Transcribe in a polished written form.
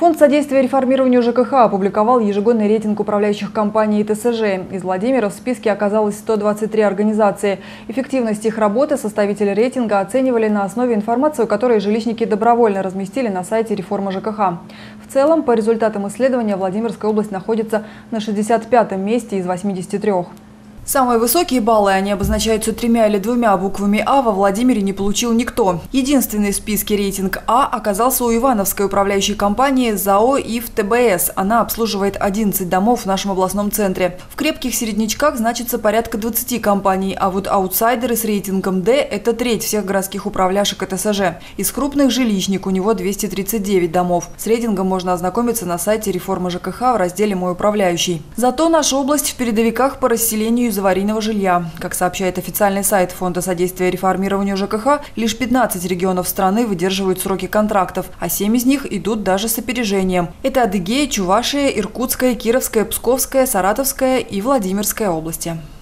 Фонд содействия реформированию ЖКХ опубликовал ежегодный рейтинг управляющих компаний и ТСЖ. Из Владимира в списке оказалось 123 организации. Эффективность их работы составители рейтинга оценивали на основе информации, которую жилищники добровольно разместили на сайте реформы ЖКХ. В целом, по результатам исследования, Владимирская область находится на 65-м месте из 83. Самые высокие баллы, они обозначаются 3 или 2 буквами «А», во Владимире не получил никто. Единственный в списке рейтинг «А» оказался у Ивановской управляющей компании ЗАО ИФ ТБС. Она обслуживает 11 домов в нашем областном центре. В крепких середнячках значится порядка 20 компаний, а вот аутсайдеры с рейтингом «Д» – это треть всех городских управляшек и ТСЖ. Из крупных жилищник у него 239 домов. С рейтингом можно ознакомиться на сайте реформы ЖКХ в разделе «Мой управляющий». Зато наша область в передовиках по расселению из аварийного жилья. Как сообщает официальный сайт Фонда содействия реформированию ЖКХ, лишь 15 регионов страны выдерживают сроки контрактов, а 7 из них идут даже с опережением. Это Адыгея, Чувашия, Иркутская, Кировская, Псковская, Саратовская и Владимирская области.